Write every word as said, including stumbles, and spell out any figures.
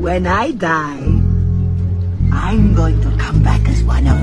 When I die, I'm going to come back as one of